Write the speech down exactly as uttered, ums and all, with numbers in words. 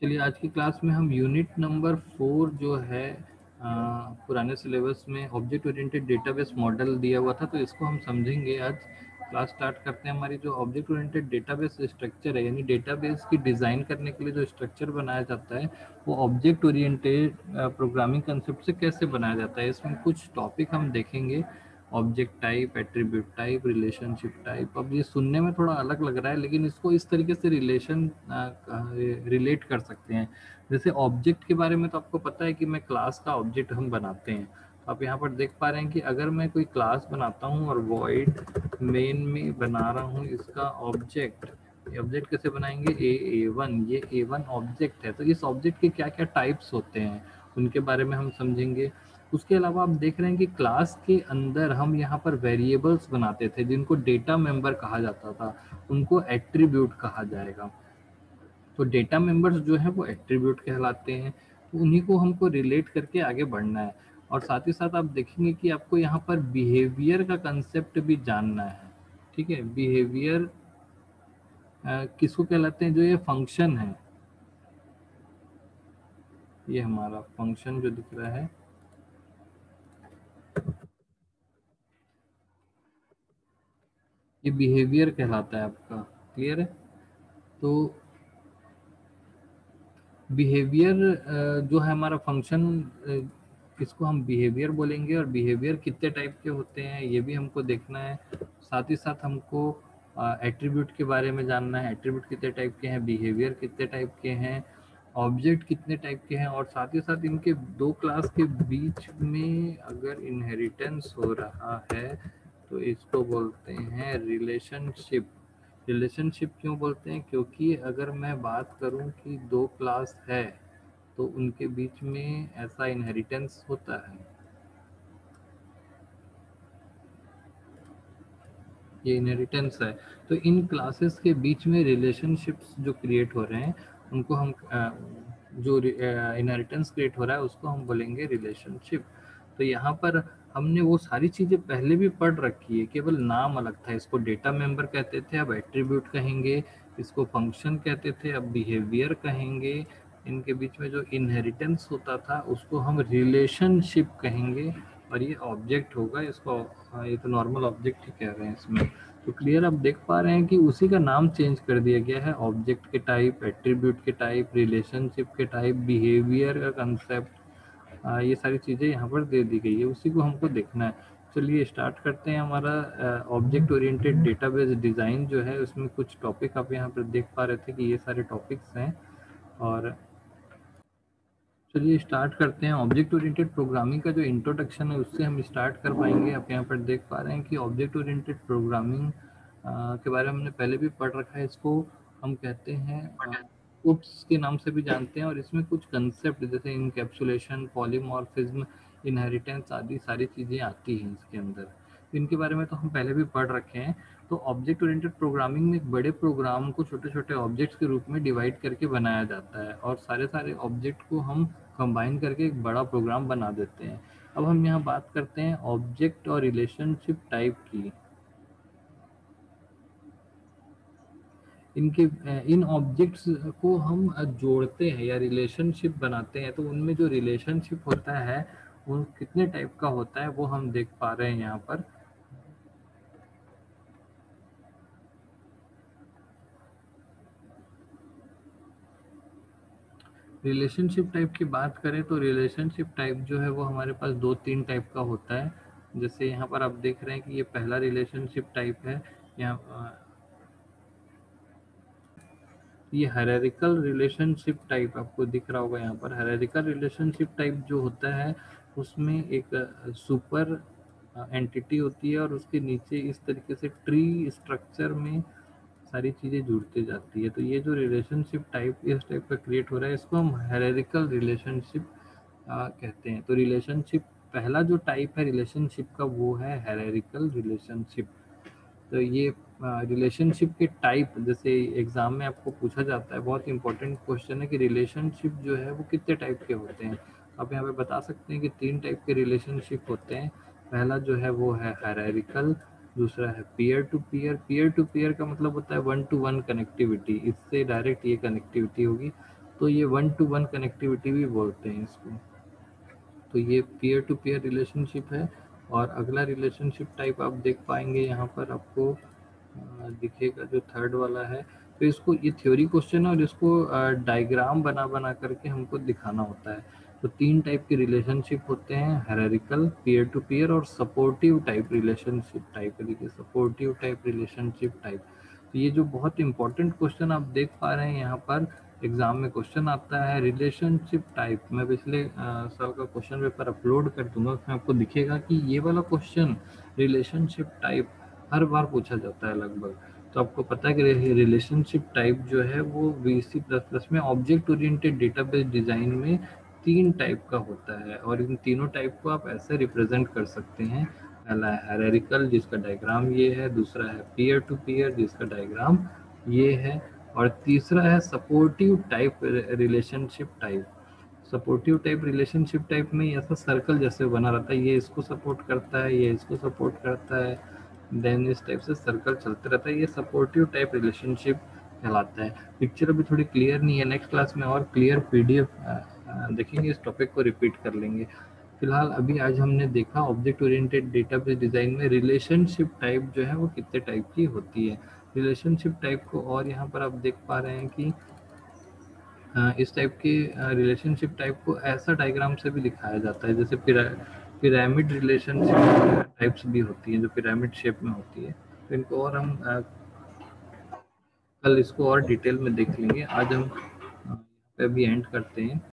चलिए आज की क्लास में हम यूनिट नंबर फोर जो है आ, पुराने सिलेबस में ऑब्जेक्ट ओरिएंटेड डेटाबेस मॉडल दिया हुआ था, तो इसको हम समझेंगे। आज क्लास स्टार्ट करते हैं। हमारी जो ऑब्जेक्ट ओरिएंटेड डेटाबेस स्ट्रक्चर है, यानी डेटाबेस की डिज़ाइन करने के लिए जो स्ट्रक्चर बनाया जाता है, वो ऑब्जेक्ट ओरिएंटेड प्रोग्रामिंग कंसेप्ट से कैसे बनाया जाता है। इसमें कुछ टॉपिक हम देखेंगे, object type, attribute type, relationship type. अब ये सुनने में थोड़ा अलग लग रहा है, लेकिन इसको इस तरीके से रिलेशन रिलेट कर सकते हैं। जैसे ऑब्जेक्ट के बारे में तो आपको पता है कि मैं क्लास का ऑब्जेक्ट हम बनाते हैं। तो आप यहाँ पर देख पा रहे हैं कि अगर मैं कोई क्लास बनाता हूँ और वॉइड मेन में बना रहा हूँ इसका ऑब्जेक्ट, ऑब्जेक्ट कैसे बनाएंगे, ए ए वन, ये ए वन ऑब्जेक्ट है। तो इस ऑब्जेक्ट के क्या क्या टाइप्स होते हैं उनके बारे में हम समझेंगे। उसके अलावा आप देख रहे हैं कि क्लास के अंदर हम यहाँ पर वेरिएबल्स बनाते थे जिनको डेटा मेंबर कहा जाता था, उनको एट्रीब्यूट कहा जाएगा। तो डेटा मेंबर्स जो है वो एट्रीब्यूट कहलाते हैं। तो उन्हीं को हमको रिलेट करके आगे बढ़ना है। और साथ ही साथ आप देखेंगे कि आपको यहाँ पर बिहेवियर का कंसेप्ट भी जानना है। ठीक है, बिहेवियर किसको कहलाते हैं, जो ये फंक्शन है, ये हमारा फंक्शन जो दिख रहा है, ये बिहेवियर कहलाता है आपका। क्लियर है? तो बिहेवियर जो है हमारा फंक्शन, इसको हम बिहेवियर बोलेंगे। और बिहेवियर कितने टाइप के होते हैं ये भी हमको देखना है। साथ ही साथ हमको एट्रीब्यूट के बारे में जानना है, एट्रीब्यूट कितने टाइप के हैं, बिहेवियर कितने टाइप के हैं, ऑब्जेक्ट कितने टाइप के हैं। और साथ ही साथ इनके दो क्लास के बीच में अगर इनहेरिटेंस हो रहा है तो इसको बोलते हैं रिलेशनशिप। रिलेशनशिप क्यों बोलते हैं? क्योंकि अगर मैं बात करूं कि दो क्लास है तो उनके बीच में ऐसा इनहेरिटेंस होता है, ये इनहेरिटेंस है। तो इन क्लासेस के बीच में रिलेशनशिप्स जो क्रिएट हो रहे हैं उनको हम अ, जो इनहेरिटेंस क्रिएट हो रहा है उसको हम बोलेंगे रिलेशनशिप। तो यहाँ पर हमने वो सारी चीज़ें पहले भी पढ़ रखी है, केवल नाम अलग था। इसको डेटा मेंबर कहते थे, अब एट्रीब्यूट कहेंगे। इसको फंक्शन कहते थे, अब बिहेवियर कहेंगे। इनके बीच में जो इनहेरिटेंस होता था उसको हम रिलेशनशिप कहेंगे। और ये ऑब्जेक्ट होगा, इसको हाँ, ये तो नॉर्मल ऑब्जेक्ट ही कह रहे हैं इसमें। तो क्लियर आप देख पा रहे हैं कि उसी का नाम चेंज कर दिया गया है। ऑब्जेक्ट के टाइप, एट्रीब्यूट के टाइप, रिलेशनशिप के टाइप, बिहेवियर का कंसेप्ट, ये सारी चीज़ें यहाँ पर दे दी गई है, उसी को हमको देखना है। चलिए स्टार्ट करते हैं। हमारा ऑब्जेक्ट ओरिएंटेड डेटाबेस डिज़ाइन जो है उसमें कुछ टॉपिक आप यहाँ पर देख पा रहे थे कि ये सारे टॉपिक्स हैं। और चलिए स्टार्ट करते हैं। ऑब्जेक्ट ओरिएंटेड प्रोग्रामिंग का जो इंट्रोडक्शन है उससे हम स्टार्ट कर पाएंगे। आप यहाँ पर देख पा रहे हैं कि ऑब्जेक्ट ओरिएंटेड प्रोग्रामिंग के बारे में हमने पहले भी पढ़ रखा है। इसको हम कहते हैं उप्स के नाम से भी जानते हैं। और इसमें कुछ कंसेप्ट जैसे इनकैप्सुलेशन, पॉलीमॉर्फिज्म, इनहेरिटेंस आदि सारी चीज़ें आती हैं इसके अंदर। इनके बारे में तो हम पहले भी पढ़ रखे हैं। तो ऑब्जेक्ट ओरिएंटेड प्रोग्रामिंग में एक बड़े प्रोग्राम को छोटे छोटे ऑब्जेक्ट्स के रूप में डिवाइड करके बनाया जाता है और सारे सारे ऑब्जेक्ट को हम कंबाइन करके एक बड़ा प्रोग्राम बना देते हैं। अब हम यहाँ बात करते हैं ऑब्जेक्ट और रिलेशनशिप टाइप की। इनके इन ऑब्जेक्ट्स को हम जोड़ते हैं या रिलेशनशिप बनाते हैं, तो उनमें जो रिलेशनशिप होता है वो कितने टाइप का होता है वो हम देख पा रहे हैं यहाँ पर। रिलेशनशिप टाइप की बात करें तो रिलेशनशिप टाइप जो है वो हमारे पास दो तीन टाइप का होता है। जैसे यहाँ पर आप देख रहे हैं कि ये पहला रिलेशनशिप टाइप है। यहाँ ये हायरार्किकल रिलेशनशिप टाइप आपको दिख रहा होगा। यहाँ पर हायरार्किकल रिलेशनशिप टाइप जो होता है उसमें एक सुपर एंटिटी होती है और उसके नीचे इस तरीके से ट्री स्ट्रक्चर में सारी चीज़ें जुड़ती जाती है। तो ये जो रिलेशनशिप टाइप इस टाइप का क्रिएट हो रहा है इसको हम हायरार्किकल रिलेशनशिप कहते हैं। तो रिलेशनशिप पहला जो टाइप है रिलेशनशिप का वो है हायरार्किकल रिलेशनशिप। तो ये रिलेशनशिप के टाइप जैसे एग्जाम में आपको पूछा जाता है, बहुत इंपॉर्टेंट क्वेश्चन है कि रिलेशनशिप जो है वो कितने टाइप के होते हैं। आप यहाँ पे बता सकते हैं कि तीन टाइप के रिलेशनशिप होते हैं। पहला जो है वो है हायरार्किकल, दूसरा है peer to peer. Peer to peer का मतलब होता है वन टू वन कनेक्टिविटी, इससे डायरेक्ट ये कनेक्टिविटी होगी। तो ये वन टू वन कनेक्टिविटी भी बोलते हैं इसको। तो ये पीयर टू पीयर रिलेशनशिप है। और अगला रिलेशनशिप टाइप आप देख पाएंगे यहाँ पर आपको दिखेगा जो थर्ड वाला है। तो इसको ये थ्योरी क्वेश्चन है और इसको डायग्राम बना बना करके हमको दिखाना होता है। तो तीन टाइप के रिलेशनशिप होते हैं, हायरार्किकल, पीयर टू पीयर और सपोर्टिव टाइप रिलेशनशिप टाइप। देखिए सपोर्टिव टाइप रिलेशनशिप टाइप। तो ये जो बहुत इंपॉर्टेंट क्वेश्चन आप देख पा रहे हैं यहाँ पर एग्जाम में क्वेश्चन आता है रिलेशनशिप टाइप। मैं पिछले साल का क्वेश्चन पेपर अपलोड कर दूंगा, उसमें आपको दिखेगा कि ये वाला क्वेश्चन रिलेशनशिप टाइप हर बार पूछा जाता है लगभग। तो आपको पता है कि रिलेशनशिप टाइप जो है वो वी सी प्लस प्लस में ऑब्जेक्ट ओरिएंटेड डेटाबेस डिजाइन में तीन टाइप का होता है और इन तीनों टाइप को आप ऐसे रिप्रेजेंट कर सकते हैं। पहला है हायरार्किकल जिसका डायग्राम ये है, दूसरा है पीयर टू पीयर जिसका डायग्राम ये है, और तीसरा है supportive type relationship type. Supportive type relationship type में ऐसा सर्कल जैसे बना रहता है, ये इसको सपोर्ट करता है, ये इसको सपोर्ट करता है, देन इस टाइप से सर्कल चलते रहता है। ये सपोर्टिव टाइप रिलेशनशिप कहलाता है। पिक्चर अभी थोड़ी क्लियर नहीं है, नेक्स्ट क्लास में और क्लियर पीडीएफ देखेंगे, इस टॉपिक को रिपीट कर लेंगे। फिलहाल अभी आज हमने देखा ऑब्जेक्ट ओरिएंटेड डेटाबेस डिजाइन में रिलेशनशिप टाइप जो है वो कितने टाइप की होती है। रिलेशनशिप टाइप को और यहाँ पर आप देख पा रहे हैं कि इस टाइप के रिलेशनशिप टाइप को ऐसा डायग्राम से भी दिखाया जाता है, जैसे पिरामिड रिलेशनशिप टाइप्स भी होती हैं जो पिरामिड शेप में होती है। तो इनको और हम कल इसको और डिटेल में देख लेंगे। आज हम यहाँ पे अभी एंड करते हैं।